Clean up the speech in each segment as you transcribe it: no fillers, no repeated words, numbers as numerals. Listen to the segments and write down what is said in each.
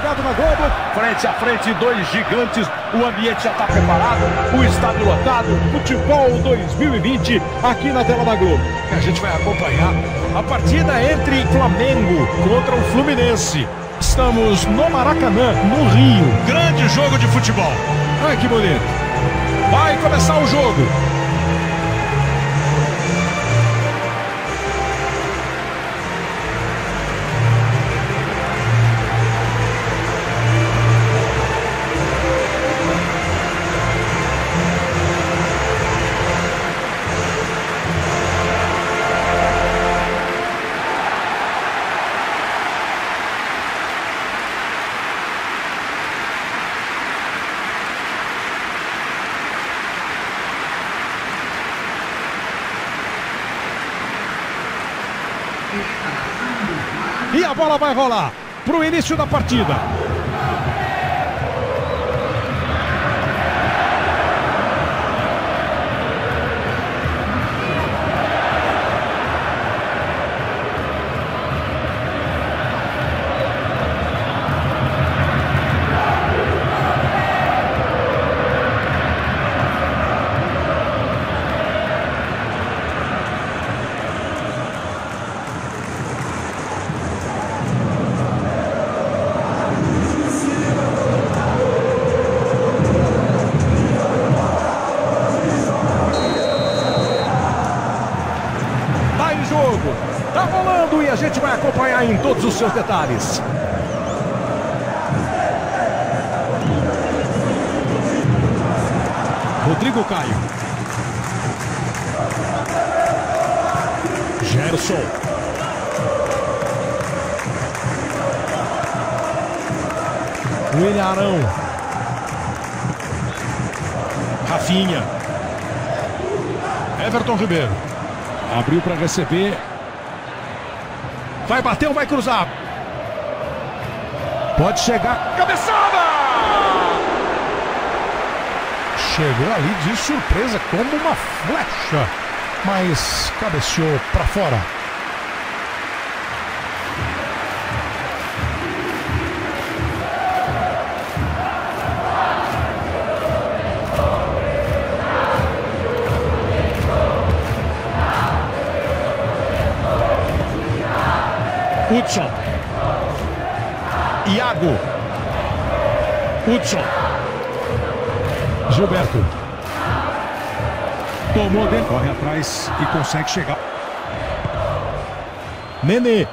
ligado na Globo. Frente a frente, dois gigantes. O ambiente já está preparado. O estádio lotado. Futebol 2020 aqui na tela da Globo. A gente vai acompanhar a partida entre Flamengo contra o Fluminense. Estamos no Maracanã, no Rio. Grande jogo de futebol. Ai, que bonito. Vai começar o jogo. E a bola vai rolar para o início da partida. Tá rolando e a gente vai acompanhar em todos os seus detalhes. Rodrigo Caio. Gerson. William Arão. Rafinha. Everton Ribeiro. Abriu para receber. Vai bater ou vai cruzar? Pode chegar. Cabeçada! Chegou ali de surpresa como uma flecha, mas cabeceou para fora. Hudson. Iago. Hudson. Gilberto. Tomou dentro. Corre atrás e consegue chegar. Nenê.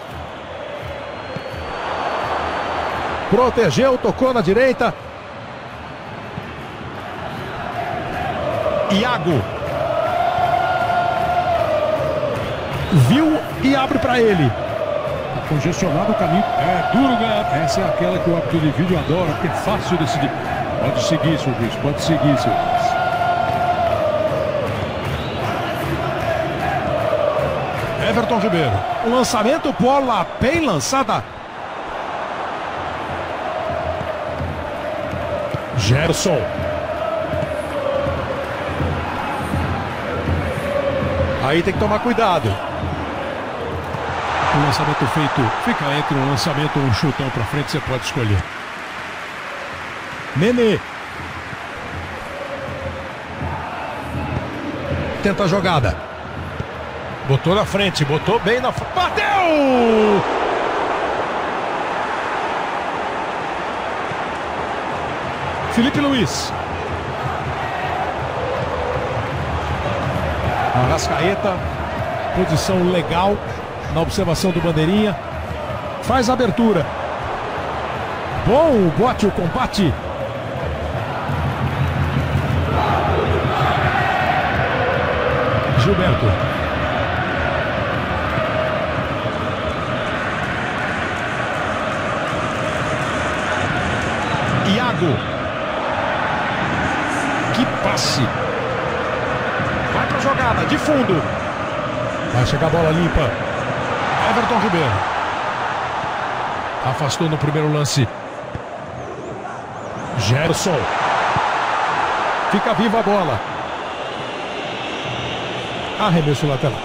Protegeu, tocou na direita. Iago. Viu e abre para ele. Congestionado o caminho. É duro, galera. Essa é aquela que o árbitro de vídeo adora, porque é fácil decidir. Pode seguir, seu juiz. Pode seguir, seu juiz. Everton Ribeiro. O lançamento, bola bem lançada. Gerson. Aí tem que tomar cuidado. O lançamento feito fica entre um lançamento ou um chutão para frente, você pode escolher. Nenê. Tenta a jogada. Botou na frente, botou bem na frente. Bateu! Felipe Luiz. Arrascaeta. Posição legal. Na observação do bandeirinha. Faz a abertura. Bom o bote, o combate. Gilberto. Iago. Que passe. Vai pra jogada, de fundo. Vai chegar a bola limpa. Everton Ribeiro. Afastou no primeiro lance. Gerson. Fica viva a bola. Arremesso lateral.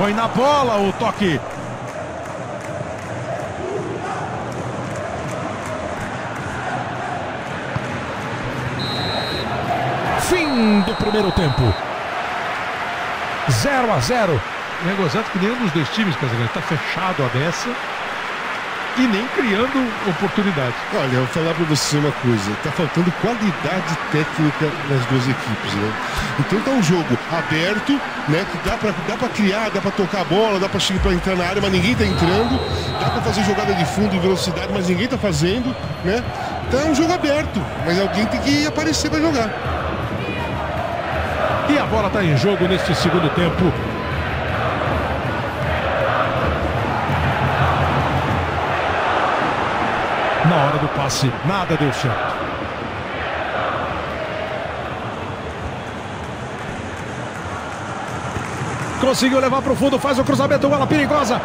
Foi na bola o toque. Fim do primeiro tempo. 0-0. É gozado que nenhum dos dois times, Casagrande, está fechado a dessa e nem criando oportunidades. Olha, eu vou falar para você uma coisa, tá faltando qualidade técnica nas duas equipes, né? Então tá um jogo aberto, né? Que dá para criar, dá para tocar a bola, dá para entrar na área, mas ninguém tá entrando. Dá para fazer jogada de fundo e velocidade, mas ninguém tá fazendo, né? Então é um jogo aberto, mas alguém tem que aparecer para jogar. E a bola está em jogo neste segundo tempo. Na hora do passe, nada deu certo. Conseguiu levar para o fundo, faz o cruzamento, bola perigosa.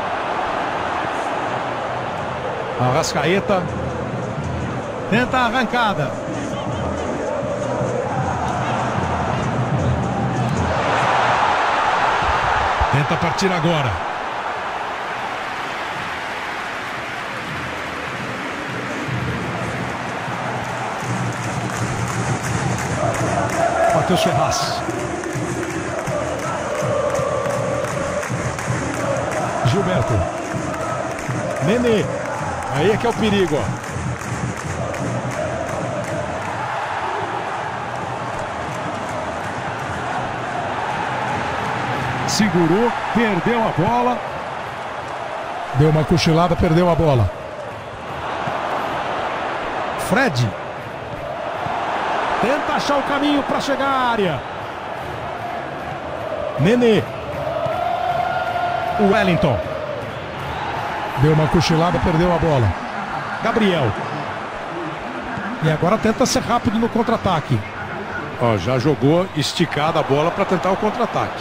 Arrascaeta tenta a arrancada. Tenta partir agora. Matheus Ferraz. Gilberto. Nenê. Aí é que é o perigo, ó. Segurou, perdeu a bola. Deu uma cochilada, perdeu a bola. Fred. Tenta achar o caminho para chegar à área. Nenê. O Wellington. Deu uma cochilada, perdeu a bola. Gabriel. E agora tenta ser rápido no contra-ataque. Ó, já jogou esticada a bola para tentar o contra-ataque.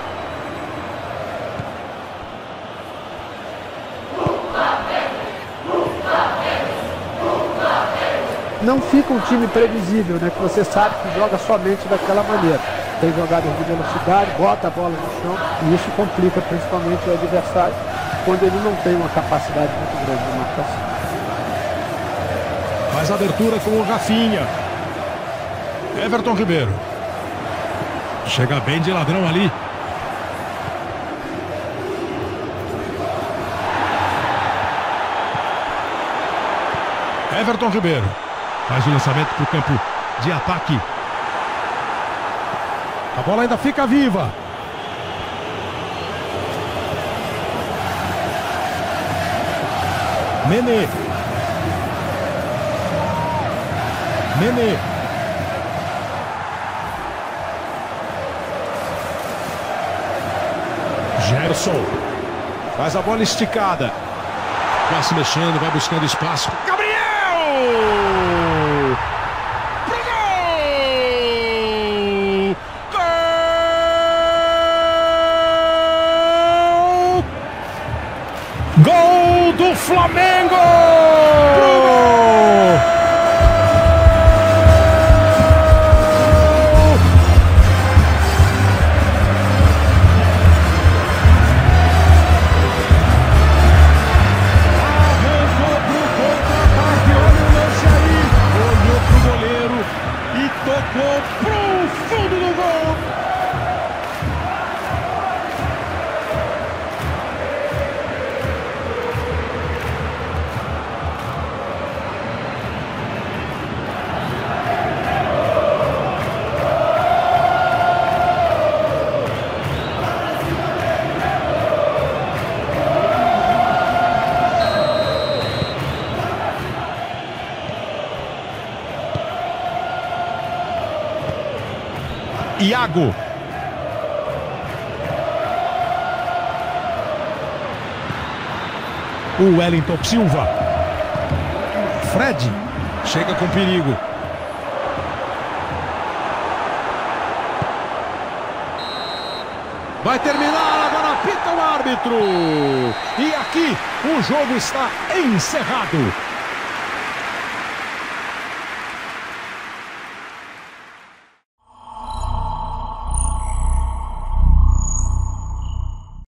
Não fica um time previsível, né? Que você sabe que joga somente daquela maneira. Tem jogadas de velocidade, bota a bola no chão e isso complica principalmente o adversário quando ele não tem uma capacidade muito grande de marcação. Faz abertura com o Rafinha. Everton Ribeiro. Chega bem de ladrão ali. Everton Ribeiro. Faz o lançamento para o campo de ataque. A bola ainda fica viva. Nenê. Nenê. Gerson. Faz a bola esticada. Vai se mexendo, vai buscando espaço. Gabriel! Gol do Flamengo! Arrancou pro contra-ataque, olha o lance aí. Olhou pro goleiro e tocou pro fundo do gol. Iago. O Wellington Silva. Fred. Chega com perigo. Vai terminar, agora apita o árbitro. E aqui o jogo está encerrado.